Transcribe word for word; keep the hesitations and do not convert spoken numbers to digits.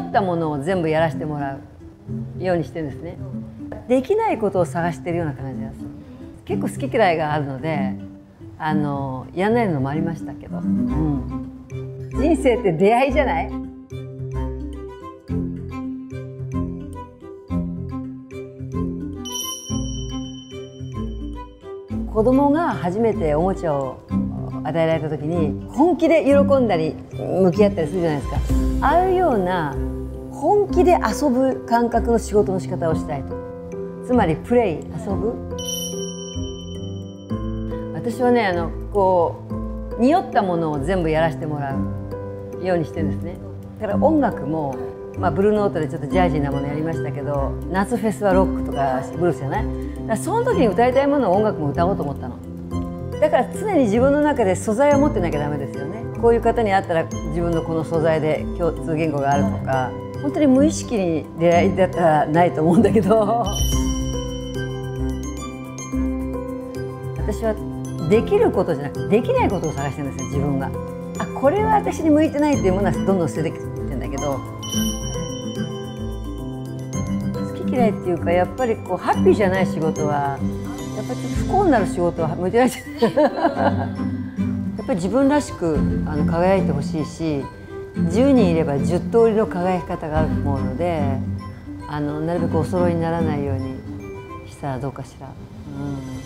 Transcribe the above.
ったものを全部やらせてもらうようにしてるんですね。できないことを探してるような感じなんです。結構好き嫌いがあるので、あのやらないのもありましたけど、うん、人生って出会いじゃない？子供が初めておもちゃを与えられた時に本気で喜んだり向き合ったりするじゃないですか。ああいうような本気で遊ぶ感覚の仕事の仕方をしたいと。つまりプレイ、遊ぶ。私はね、あのこう匂ったものを全部やらせてもらうようにしてるんですね。だから音楽も、まあ、ブルーノートでちょっとジャージーなものやりましたけど、夏フェスはロックとかブルースじゃない。だからその時に歌いたいものを音楽も歌おうと思ったの。だから常に自分の中で素材を持ってなきゃダメですよね。こういう方に会ったら自分のこの素材で共通言語があるとか、本当に無意識に出会いだったらないと思うんだけど、私はできることじゃなくてできないことを探してるんですよ、自分が。あ、これは私に向いてないっていうものはどんどん捨ててきてんだけど、好き嫌いっていうか、やっぱりこうハッピーじゃない仕事はやっぱり不幸になる仕事は向いてないじゃないやっぱり自分らしくあの輝いてほしいし、じゅうにんいればじゅう通りの輝き方があると思うので、あのなるべくお揃いにならないようにしたらどうかしら。うん